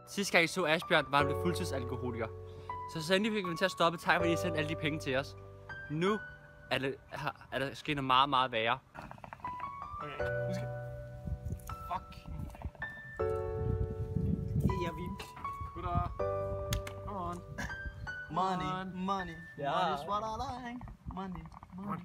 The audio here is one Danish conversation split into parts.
Sidste gang I så Asbjørn, var han blevet fuldtidsalkoholiker. Så endelig fik vi til at stoppe. Tak fordi I sendte alle de penge til os. Nu er der sket noget meget, meget værre. Okay, nu skal... Fuck. Jeg vil. Goddag. Come on. Money. Ja. Money's what I like. Money.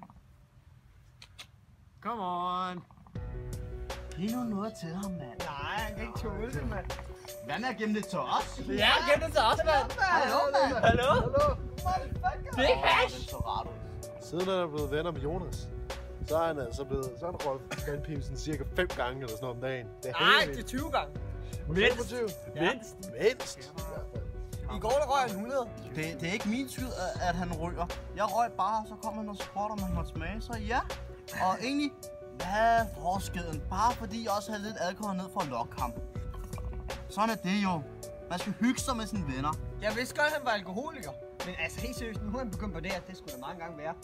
Come on. Giv nu noget til ham, mand. Nej, han kan ikke tåle det, mand. Hvad med at gemme det til os? Ja, gem det til os, mand. Hallo, mand. Hallo? Det er hash. Siden han er blevet venner med Jonas, så er han altså blevet røget vandpimsen cirka 5 gange eller sådan noget om dagen. Det er Nej, helt det er vildt. 20 gange. Mindst. Mindst. I går der røg han 100. Det er ikke min skyld, at han ryger. Jeg røg bare, så kom han og spurgte, om han måtte smage. Så ja. Og egentlig, hvad er forskellen? Bare fordi jeg også havde lidt alkohol ned for at lokke ham. Sådan er det jo. Man skal hygge sig med sine venner. Jeg vidste godt, at han var alkoholiker. Men altså helt seriøst, nu er han begyndt på det her. Det skulle da mange gange være.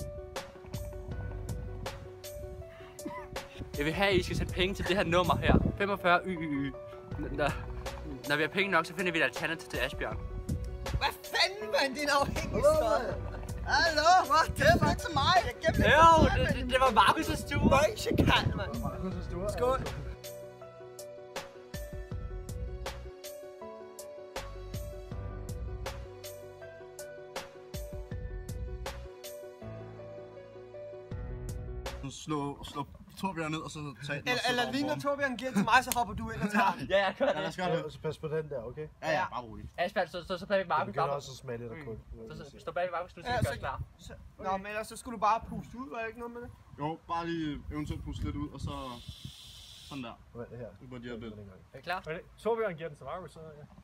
Jeg vil have, at I skal sætte penge til det her nummer her. 45 YYY. Når vi har penge nok, så finder vi et alternativ til Asbjørn. Hvad fanden, mand? Din afhængighed. Hallo, det er ikke til mig. Jeg gemte det. Jo, det var Markus' stue. Møgsekald, mand. Skål. Slå Torbjørn ned og så tage den. Eller lige når Torbjørn giver til mig, så hopper du ind og tager den. Ja, jeg kører Ja, lad os det. gøre det. Ja, så pas på den der, okay? Ja, bare roligt. Asbjørn, så bag ved Jeg Markus. begynder også at smage lidt af kul. Så stå bag ved Markus, nu skal Ja, vi så- gøre klar. Nå, men ellers så skulle du bare puste ud, var det ikke noget med det? Jo, bare lige eventuelt puste lidt ud, og så sådan der. Hvad er det her? Det var de her billeder. Er I klar? Torbjørn giver den til Markus, så ja.